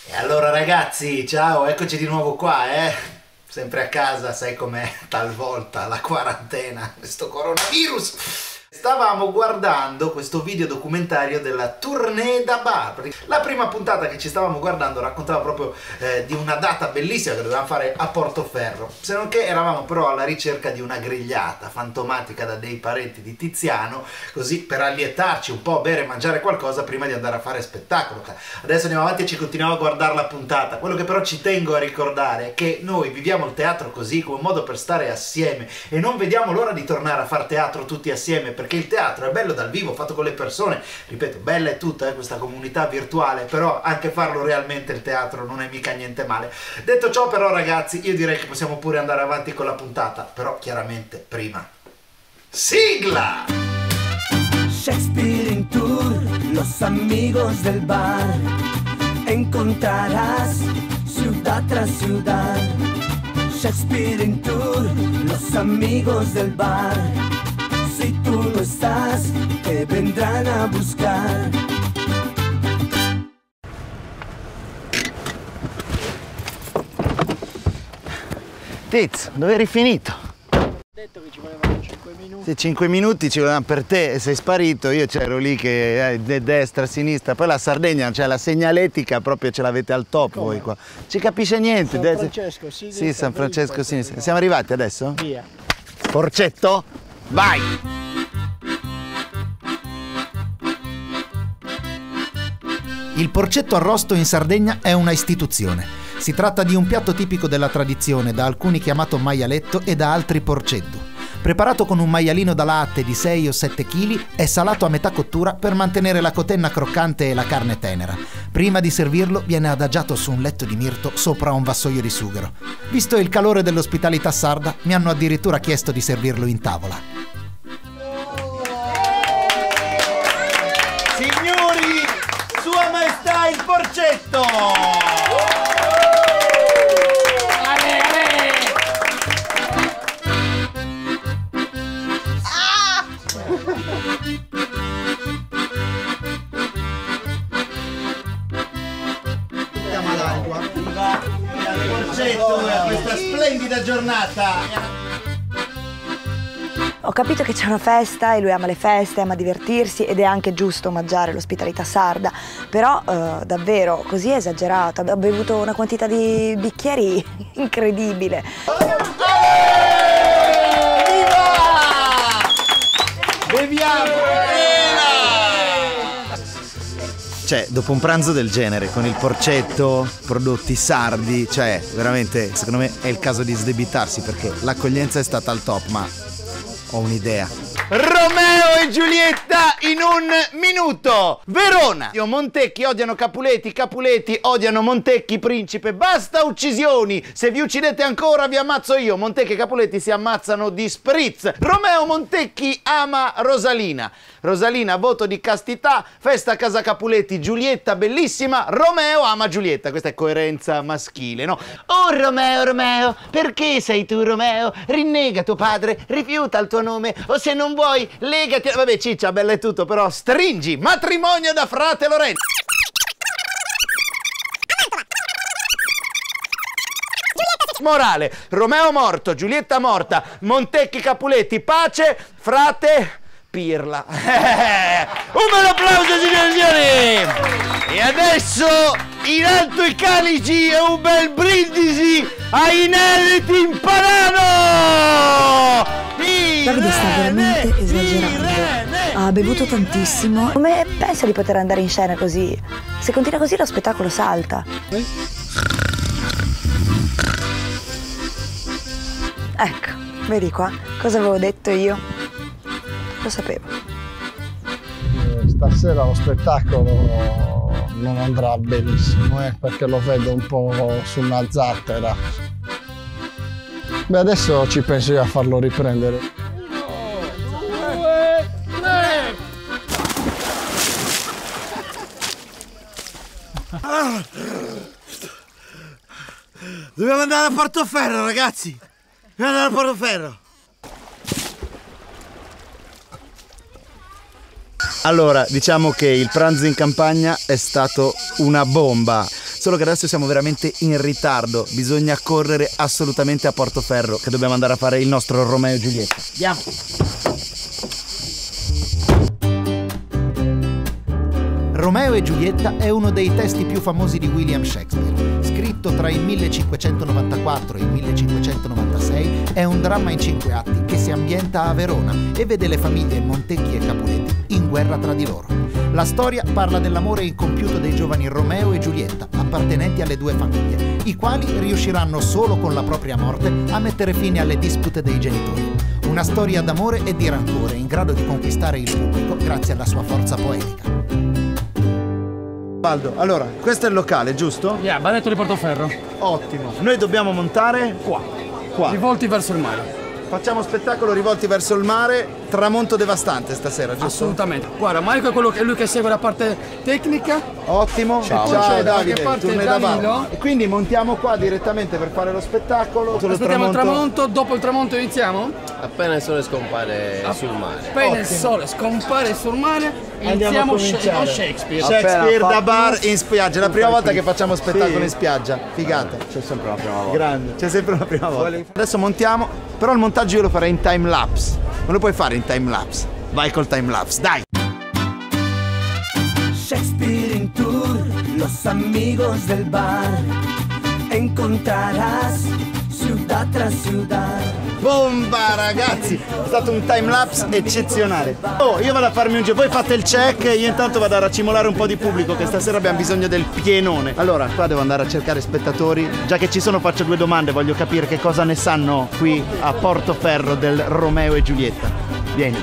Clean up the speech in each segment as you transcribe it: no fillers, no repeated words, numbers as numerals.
E allora ragazzi, ciao, eccoci di nuovo qua, sempre a casa, sai com'è talvolta la quarantena, questo coronavirus. Stavamo guardando questo video documentario della Tournée da Bar. La prima puntata che ci stavamo guardando raccontava proprio di una data bellissima che dovevamo fare a Portoferro. Se non che eravamo però alla ricerca di una grigliata fantomatica da dei parenti di Tiziano, così per allietarci un po', bere e mangiare qualcosa prima di andare a fare spettacolo. Adesso andiamo avanti e ci continuiamo a guardare la puntata. Quello che però ci tengo a ricordare è che noi viviamo il teatro così, come un modo per stare assieme, e non vediamo l'ora di tornare a fare teatro tutti assieme, perché il teatro è bello dal vivo, fatto con le persone, ripeto, bella è tutta questa comunità virtuale, però anche farlo realmente il teatro non è mica niente male. Detto ciò però ragazzi, io direi che possiamo pure andare avanti con la puntata, però chiaramente prima sigla! Shakespeare in tour, los amigos del bar, encontrarás ciudad tras ciudad. Shakespeare in tour, los amigos del bar. Si tú no estás, te vendrán a buscar. Tiz, dove eri finito? Ho detto che ci volevano 5 minuti. Se 5 minuti ci volevano per te e sei sparito, io c'ero lì che destra, sinistra, poi la Sardegna, cioè la segnaletica proprio ce l'avete al top. Come? Voi qua. Ci capisce niente. San Francesco, sinistra. Sì, San Francesco, sinistra. Siamo arrivati adesso? Via. Porcetto, vai! Il porcetto arrosto in Sardegna è una istituzione. Si tratta di un piatto tipico della tradizione, da alcuni chiamato maialetto e da altri porceddu. Preparato con un maialino da latte di 6 o 7 kg, è salato a metà cottura per mantenere la cotenna croccante e la carne tenera. Prima di servirlo viene adagiato su un letto di mirto sopra un vassoio di sughero. Visto il calore dell'ospitalità sarda, mi hanno addirittura chiesto di servirlo in tavola. Signori, Sua Maestà il porcetto! Andiamo all'acqua. Viva il porcetto a questa splendida giornata! Ho capito che c'è una festa e lui ama le feste, ama divertirsi ed è anche giusto omaggiare l'ospitalità sarda, però davvero così è esagerato, ho bevuto una quantità di bicchieri incredibile. Viva! Beviamo! Cioè, dopo un pranzo del genere, con il porcetto, prodotti sardi, cioè, veramente, secondo me è il caso di sdebitarsi perché l'accoglienza è stata al top, ma ho un'idea. Romeo e Giulietta in un minuto. Verona. Montecchi odiano Capuleti, Capuleti odiano Montecchi, principe. Basta uccisioni. Se vi uccidete ancora vi ammazzo io. Montecchi e Capuleti si ammazzano di spritz. Romeo Montecchi ama Rosalina. Rosalina, voto di castità. Festa a casa Capuleti. Giulietta bellissima. Romeo ama Giulietta. Questa è coerenza maschile, no? Oh Romeo, Romeo, perché sei tu Romeo? Rinnega tuo padre, rifiuta il tuo nome, o se non vuoi legati. Vabbè ciccia, bella è tutto, però stringi matrimonio da frate Lorenzo. Morale, Romeo morto, Giulietta morta, Montecchi Capuletti pace, frate pirla. Un bel applauso signori e signori. E adesso in alto i calici e un bel brindisi ai inediti in Padano. Davide sta veramente esagerando, ha bevuto tantissimo. Come pensa di poter andare in scena così? Se continua così lo spettacolo salta. Ecco, vedi qua, cosa avevo detto io? Lo sapevo. Stasera lo spettacolo non andrà benissimo, perché lo vedo un po' su una zattera. Beh, adesso ci penso io a farlo riprendere. 1, 2, 3. Dobbiamo andare a Portoferro, ragazzi. Dobbiamo andare a Portoferro. Allora, diciamo che il pranzo in campagna è stato una bomba. solo che adesso siamo veramente in ritardo, bisogna correre assolutamente a Portoferro, che dobbiamo andare a fare il nostro Romeo e Giulietta. Andiamo! Romeo e Giulietta è uno dei testi più famosi di William Shakespeare. Scritto tra il 1594 e il 1596, è un dramma in 5 atti che si ambienta a Verona e vede le famiglie Montecchi e Capuletti in guerra tra di loro. La storia parla dell'amore incompiuto dei giovani Romeo e Giulietta, appartenenti alle due famiglie, i quali riusciranno solo con la propria morte a mettere fine alle dispute dei genitori. Una storia d'amore e di rancore in grado di conquistare il pubblico grazie alla sua forza poetica. Baldo, allora, questo è il locale, giusto? Yeah, Baretto di Portoferro. Ottimo. Noi dobbiamo montare Qua. qua. Rivolti verso il mare. Facciamo spettacolo rivolti verso il mare, tramonto devastante stasera, giusto? Assolutamente. Guarda, Marco è lui che segue la parte tecnica. Ottimo. Ciao Davide, che parte turno da Danilo. bar. E quindi montiamo qua direttamente per fare lo spettacolo. Aspettiamo il tramonto, dopo il tramonto iniziamo? Appena il sole scompare sul mare. Appena il sole scompare sul mare, Andiamo iniziamo a cominciare. con Shakespeare. Shakespeare da bar in spiaggia, è la prima volta che facciamo spettacolo in spiaggia. Figata. C'è sempre la prima volta. Grande, c'è sempre una prima volta. Adesso montiamo, però il montaggio io lo farei in time lapse. Non lo puoi fare in time lapse. Vai col time lapse, dai. Shakespeare in tour, los amigos del bar. Encontrarás ciudad tras ciudad. Bomba ragazzi, è stato un time lapse eccezionale. Oh, io vado a farmi un giro, voi fate il check, io intanto vado a racimolare un po' di pubblico che stasera abbiamo bisogno del pienone. Allora, qua devo andare a cercare spettatori. Già che ci sono faccio 2 domande, voglio capire che cosa ne sanno qui a Portoferro del Romeo e Giulietta. Vieni.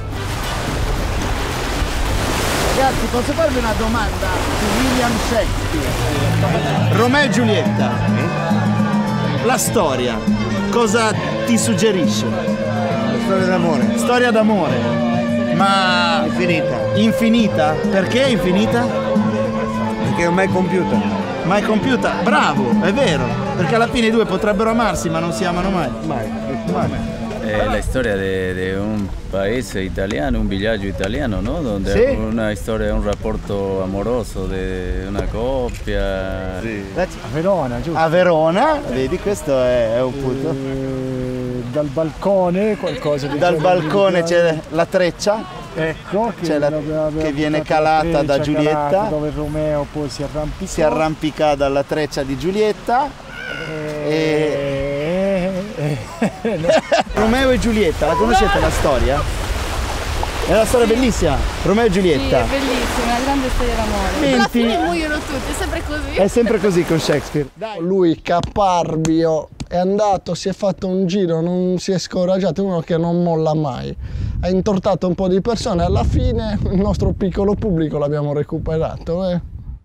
Ragazzi, posso farvi una domanda su William Shakespeare? Romeo e Giulietta. La storia, cosa ti suggerisce? Storia d'amore. Storia d'amore. Ma Infinita. infinita? Perché infinita? Perché è mai compiuta. Mai compiuta? Bravo, è vero. Perché alla fine i due potrebbero amarsi ma non si amano mai. Mai. La historia de un país italiano, un villaggio italiano, ¿no? Donde Sí. hay una historia, un rapporto amoroso de una coppia. Sì. A Verona, giusto? Verona, vedi questo è un punto. Dal balcone qualcosa di Dal balcone c'è la treccia, Ecco, c'è che viene calata da Giulietta. Dove Romeo poi si arrampica dalla treccia di Giulietta. Romeo e Giulietta, la conoscete la storia? È una storia bellissima, Romeo e Giulietta. Sì, è bellissima, una grande storia d'amore. Menti. Alla fine muoiono tutti, è sempre così. È sempre così con Shakespeare. Lui caparbio è andato, si è fatto un giro, non si è scoraggiato, è uno che non molla mai. Ha intortato un po' di persone, alla fine il nostro piccolo pubblico l'abbiamo recuperato.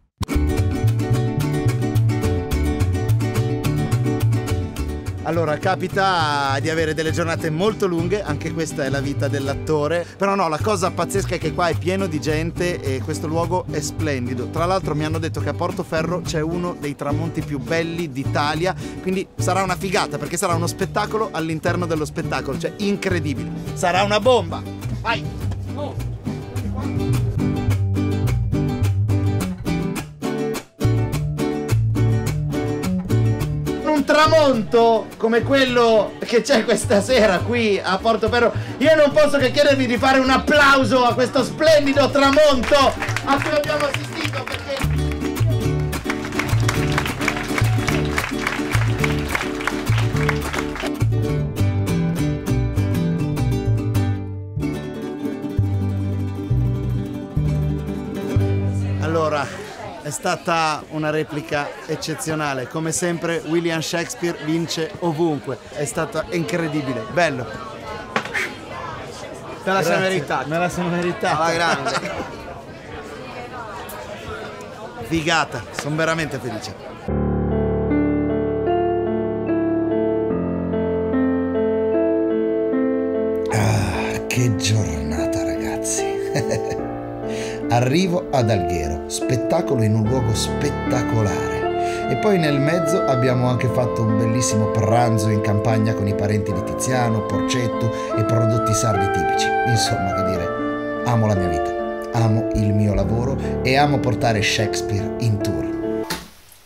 Allora, capita di avere delle giornate molto lunghe, anche questa è la vita dell'attore, però no, la cosa pazzesca è che qua è pieno di gente e questo luogo è splendido. Tra l'altro mi hanno detto che a Portoferro c'è uno dei tramonti più belli d'Italia, quindi sarà una figata perché sarà uno spettacolo all'interno dello spettacolo, cioè incredibile. Sarà una bomba! Vai! Un tramonto come quello che c'è questa sera qui a Portoferro, io non posso che chiedervi di fare un applauso a questo splendido tramonto a cui abbiamo assistito, perché allora è stata una replica eccezionale, come sempre William Shakespeare vince ovunque, è stata incredibile, bello. Te la sei meritata. Me la sono meritata. Alla grande. Figata, sono veramente felice. Che giornata ragazzi. Arrivo ad Alghero, spettacolo in un luogo spettacolare e poi nel mezzo abbiamo anche fatto un bellissimo pranzo in campagna con i parenti di Tiziano, Porcetto e prodotti sardi tipici. Insomma, che dire, amo la mia vita, amo il mio lavoro e amo portare Shakespeare in tour.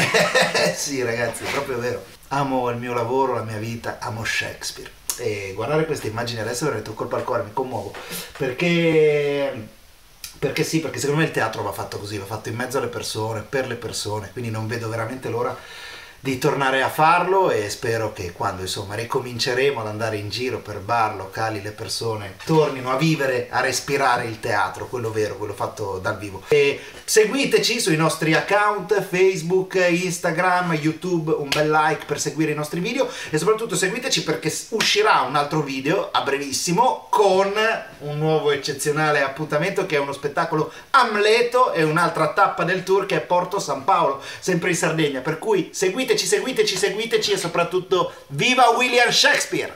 Sì ragazzi, è proprio vero. Amo il mio lavoro, la mia vita, amo Shakespeare. E guardare queste immagini adesso veramente un colpo al cuore, mi commuovo. Perché sì, perché secondo me il teatro va fatto così, va fatto in mezzo alle persone, per le persone, quindi non vedo veramente l'ora di tornare a farlo e spero che quando insomma ricominceremo ad andare in giro per bar, locali, le persone tornino a vivere, a respirare il teatro, quello vero, quello fatto dal vivo. E seguiteci sui nostri account Facebook, Instagram, YouTube, un bel like per seguire i nostri video e soprattutto seguiteci perché uscirà un altro video a brevissimo con un nuovo eccezionale appuntamento che è uno spettacolo Amleto e un'altra tappa del tour che è Porto San Paolo, sempre in Sardegna, per cui seguiteci e soprattutto viva William Shakespeare!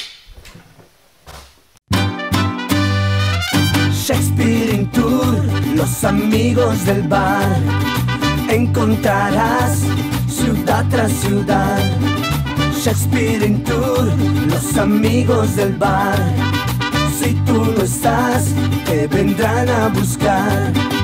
Shakespeare in tour, los amigos del bar. Encontrarás ciudad tras ciudad. Shakespeare in tour, los amigos del bar. Si tú no estás, te vendrán a buscar.